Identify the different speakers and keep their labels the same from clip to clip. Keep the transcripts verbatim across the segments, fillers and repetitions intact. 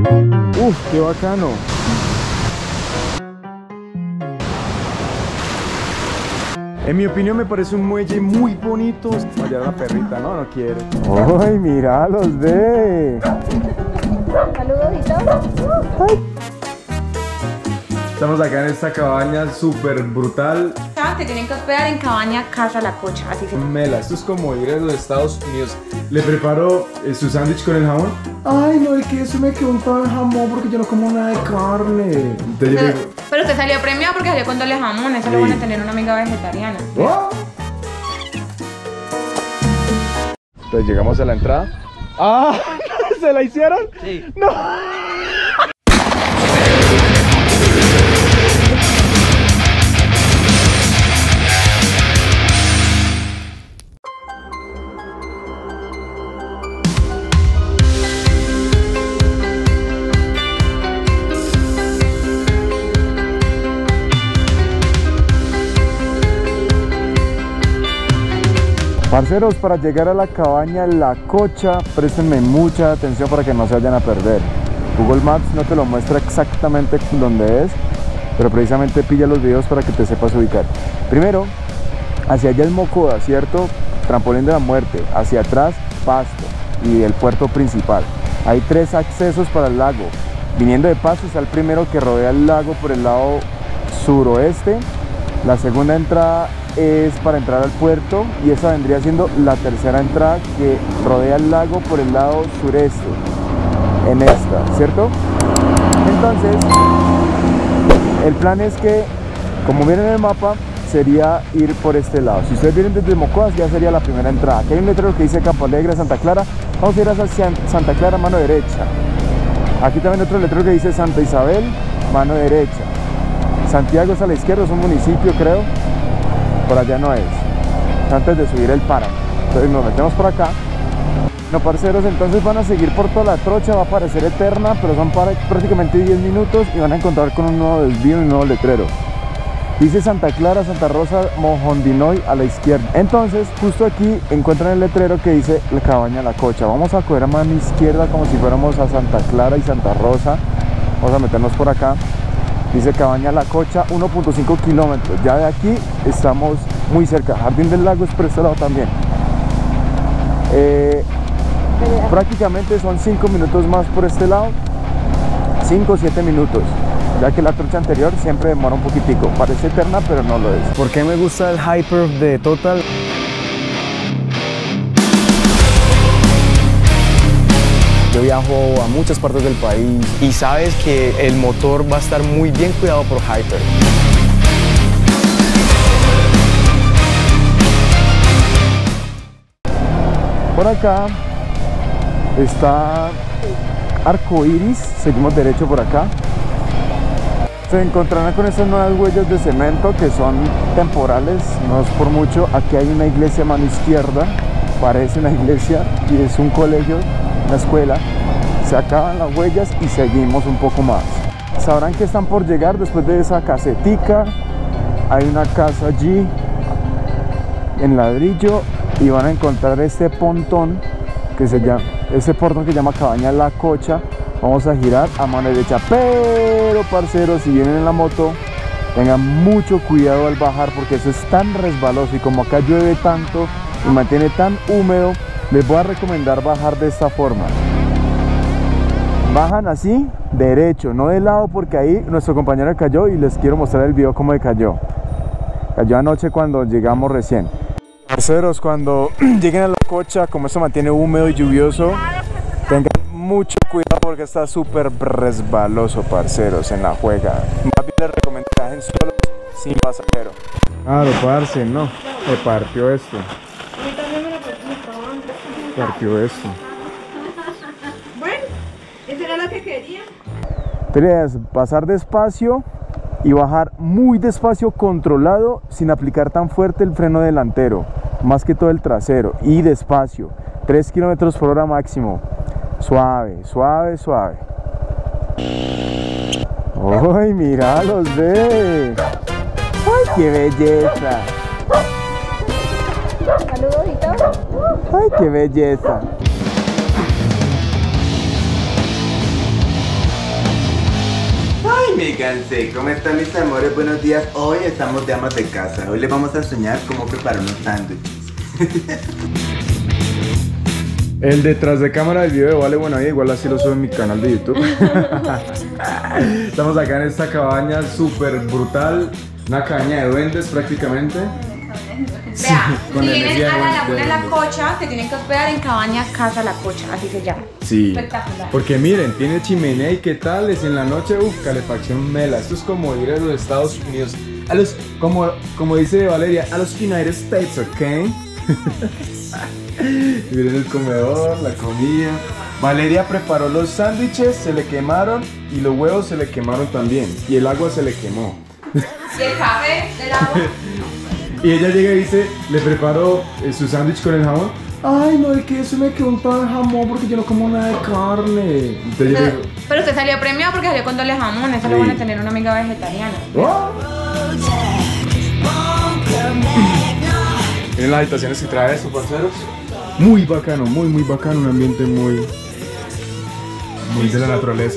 Speaker 1: Uf, qué bacano. En mi opinión me parece un muelle muy bonito. Allá la perrita, no, no quiere. ¡Ay, mira, los ve!
Speaker 2: Saludos.
Speaker 1: Estamos acá en esta cabaña súper brutal.
Speaker 2: Te tienen que hospedar en Cabaña Casa La Cocha, así se llama.
Speaker 1: Mela, esto es como ir a los Estados Unidos. Le preparo eh, su sándwich con el jamón. Ay, no, el queso me quedó un jamón porque yo no como nada de carne. Entonces,
Speaker 2: Pero,
Speaker 1: yo digo,
Speaker 2: pero usted salió premiado porque salió con doble jamón. Eso
Speaker 1: Sí.
Speaker 2: lo van a tener una amiga vegetariana.
Speaker 1: ¡oh! Entonces llegamos a la entrada. ¡Ah! ¿Se la hicieron?
Speaker 3: Sí.
Speaker 1: ¡No! Parceros, para llegar a la cabaña La Cocha, préstenme mucha atención para que no se vayan a perder. Google Maps no te lo muestra exactamente dónde es, pero precisamente pilla los videos para que te sepas ubicar. Primero, hacia allá es Mocoda, ¿cierto? Trampolín de la Muerte. Hacia atrás, Pasto y el puerto principal. Hay tres accesos para el lago. Viniendo de Pasto está el primero que rodea el lago por el lado suroeste. La segunda entrada es para entrar al puerto y esa vendría siendo la tercera entrada que rodea el lago por el lado sureste, en esta, ¿cierto? Entonces, el plan es que, como miren en el mapa, sería ir por este lado. Si ustedes vienen desde Mocodas, ya sería la primera entrada. Aquí hay un letrero que dice Campo Alegre, Santa Clara. Vamos a ir hacia Santa Clara, mano derecha. Aquí también otro letrero que dice Santa Isabel, mano derecha. Santiago es a la izquierda, es un municipio, creo. Por allá no es, antes de subir el páramo. Entonces nos metemos por acá. No, parceros, entonces van a seguir por toda la trocha, va a parecer eterna, pero son para prácticamente diez minutos y van a encontrar con un nuevo desvío y un nuevo letrero. Dice Santa Clara, Santa Rosa, Mojondinoy a la izquierda. Entonces, justo aquí encuentran el letrero que dice la Cabaña La Cocha. Vamos a coger a mano izquierda como si fuéramos a Santa Clara y Santa Rosa. Vamos a meternos por acá. Dice Cabaña La Cocha, uno punto cinco kilómetros. Ya de aquí estamos muy cerca. Jardín del Lago es por este lado también. Eh, prácticamente son cinco minutos más por este lado. cinco o siete minutos. Ya que la trocha anterior siempre demora un poquitico. Parece eterna, pero no lo es.
Speaker 3: ¿Por qué me gusta el Hyper de Total? Yo viajo a muchas partes del país y sabes que el motor va a estar muy bien cuidado por Hyper.
Speaker 1: Por acá está Arcoiris, seguimos derecho por acá. Se encontrarán con estas nuevas huellas de cemento que son temporales, no es por mucho. Aquí hay una iglesia a mano izquierda, parece una iglesia y es un colegio, una escuela. Se acaban las huellas y seguimos un poco más. Sabrán que están por llegar después de esa casetica. Hay una casa allí en ladrillo y van a encontrar este pontón que se llama, este portón que se llama Cabaña La Cocha. Vamos a girar a mano derecha, pero parceros, si vienen en la moto, tengan mucho cuidado al bajar porque eso es tan resbaloso y como acá llueve tanto y mantiene tan húmedo, les voy a recomendar bajar de esta forma. Bajan así, derecho, no de lado, porque ahí nuestro compañero cayó y les quiero mostrar el video cómo le cayó. Cayó anoche cuando llegamos recién. Parceros, cuando lleguen a La Cocha, como esto mantiene húmedo y lluvioso, tengan mucho cuidado porque está súper resbaloso, parceros, en la juega. Más bien les recomiendo que bajen solos, sin pasajero. Claro, parce, no, me partió esto. Partió esto.
Speaker 2: ¿Eso era lo que quería?
Speaker 1: Tres, pasar despacio y bajar muy despacio, controlado, sin aplicar tan fuerte el freno delantero, más que todo el trasero, y despacio, tres kilómetros por hora máximo, suave, suave, suave. ¡Ay, míralos, ve! ¡Ay, qué belleza!
Speaker 2: Saludos.
Speaker 1: ¡Ay, qué belleza!
Speaker 4: Vénganse, ¿cómo están mis amores? Buenos días. Hoy estamos de amas de casa. Hoy les vamos a enseñar cómo preparar unos sándwiches.
Speaker 1: El detrás de cámara del video Vale Buena Vida, igual así lo subo en mi canal de YouTube. Estamos acá en esta cabaña súper brutal, una cabaña de duendes prácticamente.
Speaker 2: Vea,
Speaker 1: con
Speaker 2: si
Speaker 1: la
Speaker 2: vienen
Speaker 1: energía
Speaker 2: a la
Speaker 1: de-
Speaker 2: Laguna
Speaker 1: de-
Speaker 2: La Cocha, se tienen que hospedar en Cabaña Casa La Cocha, así se llama.
Speaker 1: Sí,
Speaker 2: Espectacular.
Speaker 1: porque miren, tiene chimenea y qué tal, es en la noche, uff, calefacción mela. Esto es como ir a los Estados Unidos, a los, como, como dice Valeria, a los United States, ¿ok? Miren el comedor, la comida. Valeria preparó los sándwiches, se le quemaron y los huevos se le quemaron también. Y el agua se le quemó.
Speaker 2: ¿Y el café del agua?
Speaker 1: Y ella llega y dice, le preparo eh, su sándwich con el jamón. Ay, no, es que eso me quedó un pan de jamón porque yo no como nada de carne. Entonces yo
Speaker 2: Pero,
Speaker 1: digo,
Speaker 2: pero usted salió premiado porque salió con doble jamón, eso lo
Speaker 1: Sí.
Speaker 2: van a tener una amiga vegetariana.
Speaker 1: "Oh". Miren las habitaciones que trae esto, parceros. Muy bacano, muy, muy bacano. Un ambiente muy, muy de la naturaleza.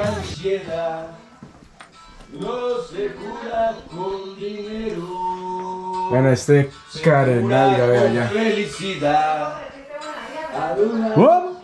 Speaker 1: Bueno, este carenalga, vea allá. ¡Oh!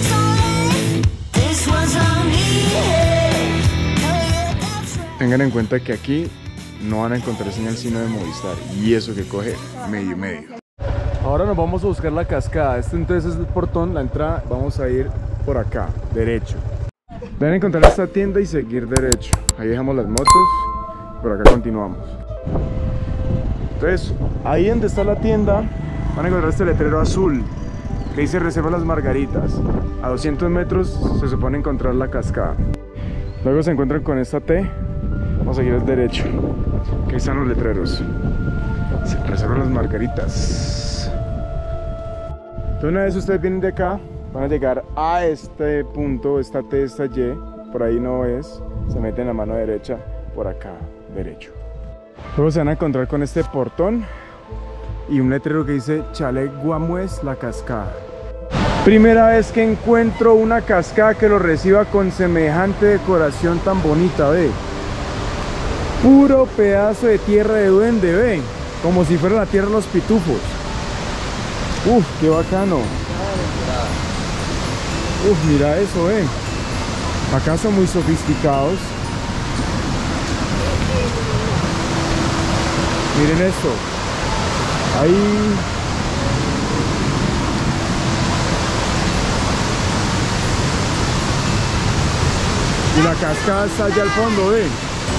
Speaker 1: Tengan en cuenta que aquí no van a encontrar señal sino de Movistar. Y eso que coge medio medio. Ahora nos vamos a buscar la cascada. Este entonces es el portón, la entrada. Vamos a ir por acá, derecho. Deben encontrar esta tienda y seguir derecho. Ahí dejamos las motos. Por acá continuamos. Entonces, ahí donde está la tienda, van a encontrar este letrero azul que dice Reserva Las Margaritas. A doscientos metros se supone encontrar la cascada. Luego se encuentran con esta T. Vamos a seguir al derecho. Aquí están los letreros. Se Reserva Las Margaritas. Entonces, una vez ustedes vienen de acá, van a llegar a este punto, esta T, esta Y. Por ahí no es. Se meten la mano derecha, por acá, derecho. Luego se van a encontrar con este portón y un letrero que dice Chalet Guamués La Cascada. Primera vez que encuentro una cascada que lo reciba con semejante decoración tan bonita, ve. Puro pedazo de tierra de duende, ve. Como si fuera la tierra de los pitufos. Uf, qué bacano. Uf, mira eso, ve. Acá son muy sofisticados. Miren esto. Ahí. Y la cascada está allá al fondo, ¿ve?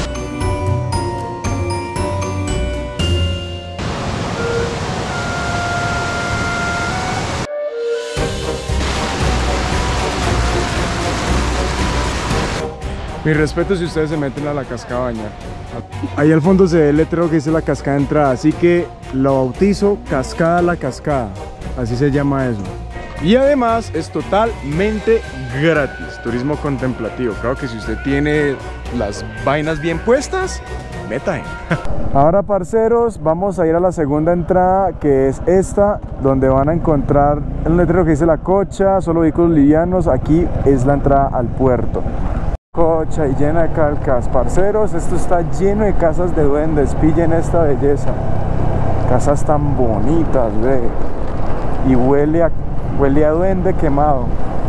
Speaker 1: Mi respeto si ustedes se meten a la cascada a bañar. Ahí al fondo se ve el letrero que dice la cascada de entrada, así que lo bautizo Cascada La Cascada, así se llama eso. Y además es totalmente gratis, turismo contemplativo. Claro que si usted tiene las vainas bien puestas, meta ahí. Ahora, parceros, vamos a ir a la segunda entrada, que es esta, donde van a encontrar un letrero que dice La Cocha, solo vehículos livianos. Aquí es la entrada al puerto. Cocha y llena de calcas, parceros, esto está lleno de casas de duendes. Pillen esta belleza, casas tan bonitas, ve, y huele a, huele a duende quemado.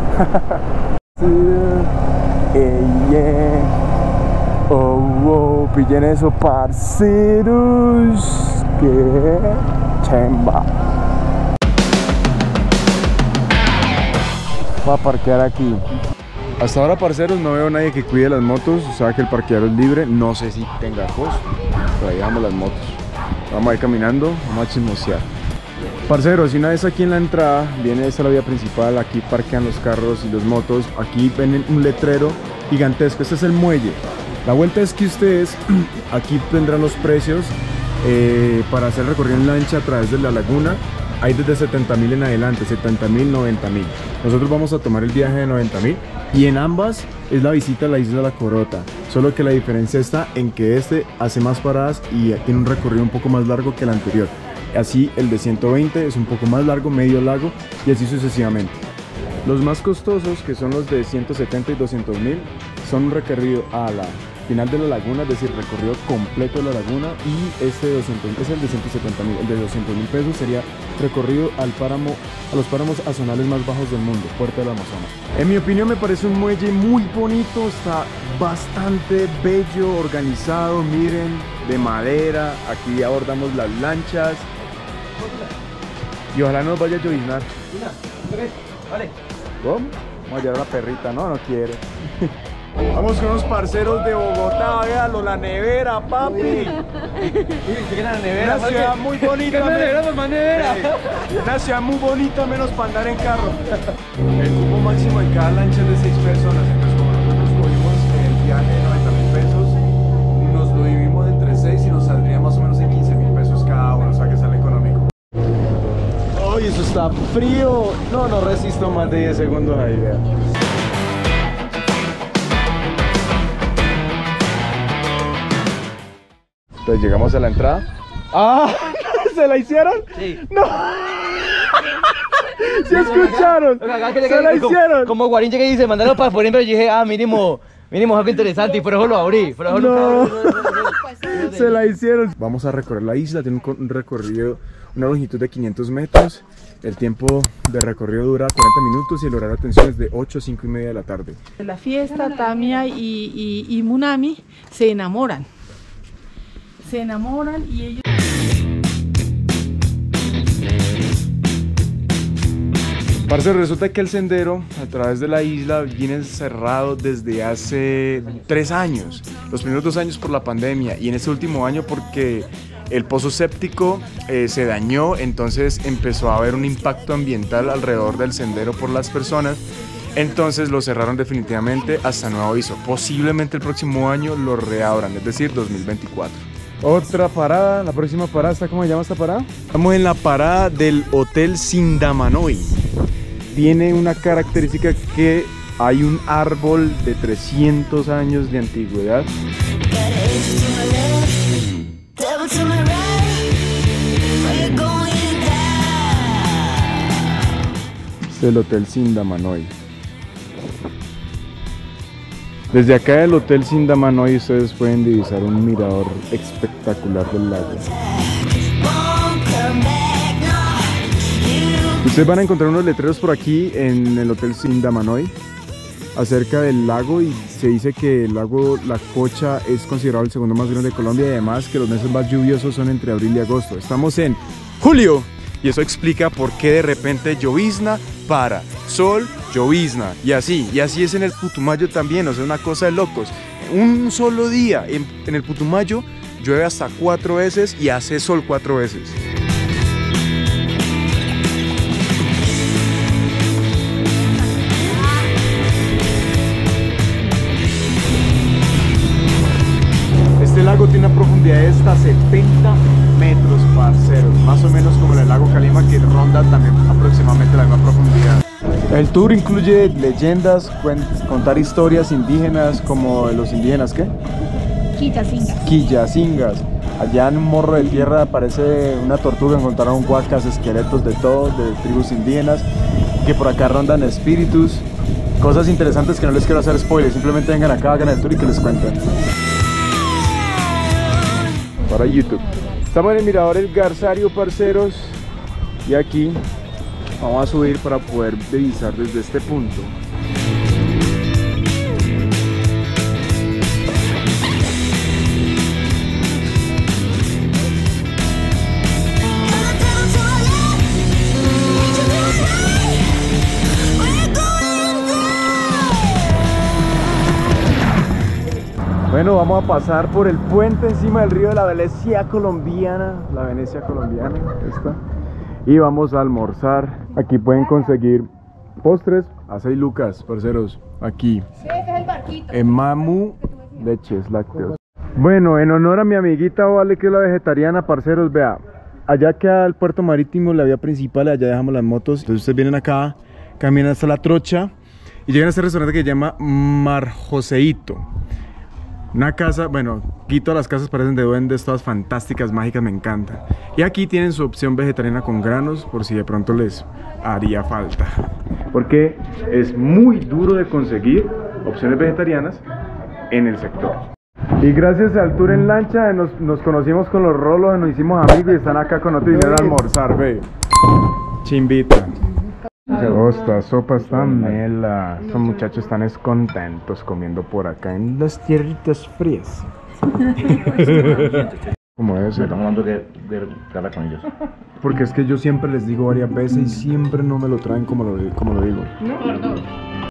Speaker 1: Ey, yeah. Oh, oh, pillen eso, parceros, que chemba. Voy a parquear aquí. Hasta ahora, parceros, no veo a nadie que cuide las motos. O sea que el parqueadero es libre. No sé si tenga costo, pero ahí dejamos las motos. Vamos a ir caminando, vamos a chismosear. Parceros, y una vez aquí en la entrada, viene esta la vía principal. Aquí parquean los carros y los motos. Aquí ven un letrero gigantesco. Este es el muelle. La vuelta es que ustedes aquí tendrán los precios eh, para hacer recorrido en lancha a través de la laguna. Hay desde setenta mil en adelante, setenta mil, noventa mil. Nosotros vamos a tomar el viaje de noventa mil y en ambas es la visita a la isla La Corota. Solo que la diferencia está en que este hace más paradas y tiene un recorrido un poco más largo que el anterior. Así el de ciento veinte es un poco más largo, medio largo y así sucesivamente. Los más costosos, que son los de ciento setenta y doscientos mil, son un recorrido a la final de la laguna, es decir, recorrido completo de la laguna, y este de doscientos es el de ciento setenta mil, el de doscientos mil pesos sería recorrido al páramo, a los páramos azonales más bajos del mundo, Puerto del Amazonas. En mi opinión me parece un muelle muy bonito, está bastante bello, organizado, miren, de madera, aquí abordamos las lanchas y ojalá nos vaya a lloviznar.
Speaker 3: Una, tres, vale.
Speaker 1: ¿Cómo? Vamos a llevar a la perrita, no, no quiere. Vamos con unos parceros de Bogotá, véalo, la nevera, papi.
Speaker 3: La nevera,
Speaker 1: una ciudad muy bonita.
Speaker 3: ¿Qué nevera, mamá, nevera?
Speaker 1: Una ciudad muy bonita, menos para andar en carro. El cupo máximo de cada lancha es de seis personas, entonces como nosotros cogimos el viaje de noventa mil pesos, nos lo dividimos entre seis y nos saldría más o menos en quince mil pesos cada uno, o sea que sale económico. ¡Ay, eso está frío! No, no resisto más de diez segundos ahí, vea. Entonces llegamos a la entrada. ¡Ah! ¿Se la hicieron?
Speaker 3: Sí.
Speaker 1: ¡No! ¿Se escucharon? ¡Se la hicieron!
Speaker 3: Como Guarín llega y dice, mandaron para afuera, pero yo dije, ah, mínimo, mínimo algo interesante, y por eso lo abrí. Por eso
Speaker 1: No.
Speaker 3: nunca...
Speaker 1: Se la hicieron. Vamos a recorrer la isla, tiene un recorrido, una longitud de quinientos metros. El tiempo de recorrido dura cuarenta minutos y el horario de atención es de ocho a cinco y media de la tarde.
Speaker 5: En la fiesta, Tamia y, y, y Munami se enamoran. Se enamoran y ellos...
Speaker 1: Parce, resulta que el sendero a través de la isla viene cerrado desde hace tres años. Los primeros dos años por la pandemia y en este último año porque el pozo séptico eh, se dañó, entonces empezó a haber un impacto ambiental alrededor del sendero por las personas. Entonces lo cerraron definitivamente hasta nuevo aviso. Posiblemente el próximo año lo reabran, es decir, dos mil veinticuatro. Otra parada, la próxima parada, ¿está cómo se llama esta parada? Estamos en la parada del Hotel Sindamanoy. Tiene una característica que hay un árbol de trescientos años de antigüedad. Es el Hotel Sindamanoy. Desde acá del Hotel Sindamanoy ustedes pueden divisar un mirador espectacular del lago. Ustedes van a encontrar unos letreros por aquí en el Hotel Sindamanoy acerca del lago y se dice que el lago La Cocha es considerado el segundo más grande de Colombia y además que los meses más lluviosos son entre abril y agosto. Estamos en julio y eso explica por qué de repente llovizna, para, sol, llovizna y así, y así es en el Putumayo también, o sea, una cosa de locos. Un solo día en, en el Putumayo llueve hasta cuatro veces y hace sol cuatro veces. Este lago tiene una profundidad de hasta setenta metros, parceros, más o menos como el lago Calima, que ronda también aproximadamente la misma profundidad. El tour incluye leyendas, contar historias indígenas como de los indígenas, ¿qué?
Speaker 2: Quillacingas.
Speaker 1: Quillacingas. Allá en un morro de tierra aparece una tortuga, encontraron huacas, esqueletos de todo, de tribus indígenas, que por acá rondan espíritus, cosas interesantes que no les quiero hacer spoilers, simplemente vengan acá, hagan el tour y que les cuenten. Para YouTube. Estamos en el mirador El Garzario, parceros, y aquí vamos a subir para poder divisar desde este punto. Bueno, vamos a pasar por el puente encima del río de la Venecia colombiana, la Venecia colombiana, esta, y vamos a almorzar. Aquí pueden conseguir postres a seis lucas, parceros, aquí,
Speaker 2: Sí, este es el barquito.
Speaker 1: en Mamu Leches Lácteos. Bueno, en honor a mi amiguita Vale, que es la vegetariana, parceros, vea, allá queda el puerto marítimo, la vía principal, allá dejamos las motos, entonces ustedes vienen acá, caminan hasta la trocha, y llegan a este restaurante que se llama Mar Joseito. Una casa, bueno, aquí todas las casas parecen de duendes, todas fantásticas, mágicas, me encantan. Y aquí tienen su opción vegetariana con granos, por si de pronto les haría falta. Porque es muy duro de conseguir opciones vegetarianas en el sector. Y gracias al tour en lancha nos, nos conocimos con los rolos, nos hicimos amigos y están acá con nosotros y vinieron a almorzar, ve. Chimbita. Oh, esta sopa está mela. Estos muchachos están contentos comiendo por acá en las tierritas frías. Como debe ser.
Speaker 6: Estamos hablando de, de cara con ellos.
Speaker 1: Porque es que yo siempre les digo varias veces y siempre no me lo traen como lo, como lo digo.
Speaker 5: Por dos.